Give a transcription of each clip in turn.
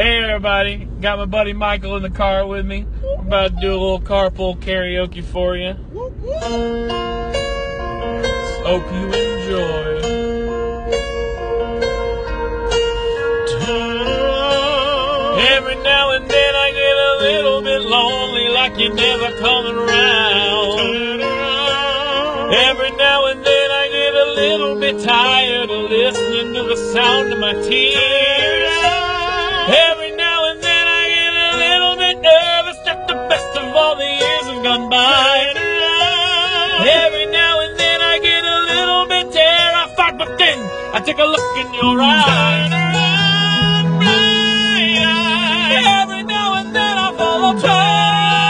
Hey everybody, got my buddy Michael in the car with me. We're about to do a little carpool karaoke for you. Hope you enjoy. Every now and then I get a little bit lonely, like you're never coming around. Every now and then I get a little bit tired of listening to the sound of my tears. Every now and then I get a little bit nervous that the best of all the years have gone by. Every now and then I get a little bit terrified, but then I take a look in your eyes. Every now and then I fall apart.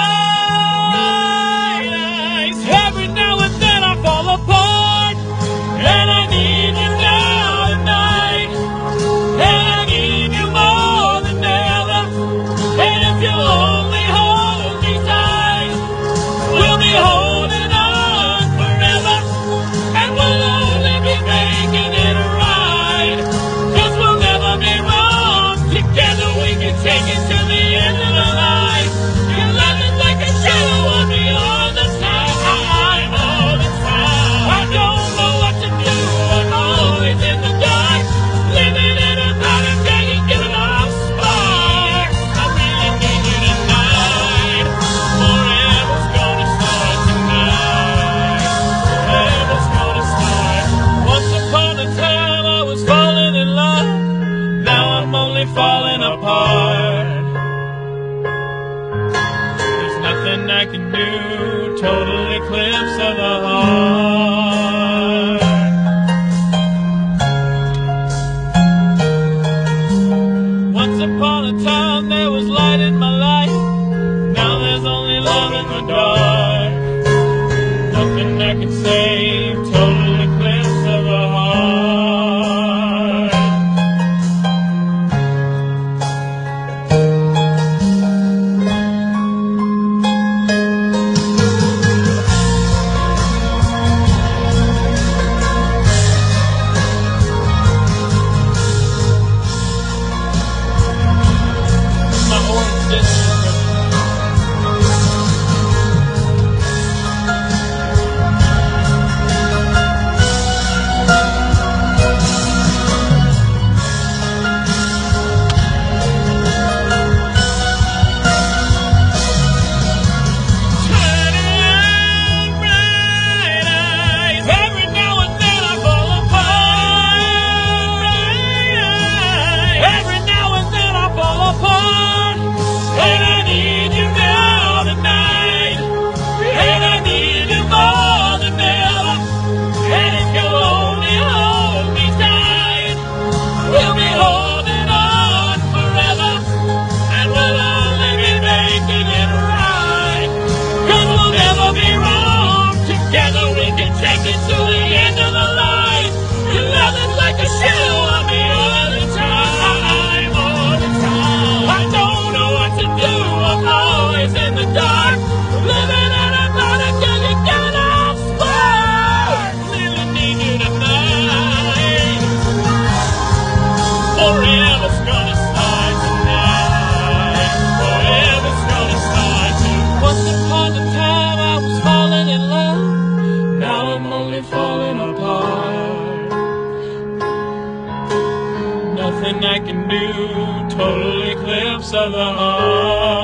Every now and then I fall apart. And I need you now tonight. And I need you more than ever. And if you'll only hold me tight, we'll be holding on forever. And we'll only be making it right. 'Cause we'll never be wrong. Together we can take it to the end of the line. Your love is like a shadow on me all the time, all the time. I don't know what to do, I'm always in the dark. Living in a powder keg and giving off sparks. I really need you tonight. Forever's gonna start tonight. Forever's gonna start. Once upon a time I was falling in love. Now I'm only falling apart. There's nothing I can do. Total eclipse of the heart. Once upon a time there was light in my life. Now there's only love in the dark. Nothing I can save. Total eclipse of the heart. My orange district. Every now and then I fall apart. Every now and then I fall apart. And I need you now tonight. And I need you more than ever. And if you'll only hold me tight, we'll be holding on forever. And we'll only be making it right. 'Cause we'll never be wrong. Together we can take it to the end of the line. Your love is like a shadow on me all the time, all the time. I don't know what to do, I'm always in the dark. Living in a powder keg and giving off sparks. Really need you tonight. Forever's gonna start tonight. Forever's gonna start tonight. Once upon a time I was falling in love. Now I'm only falling apart. Nothing I can do. Total eclipse of the heart.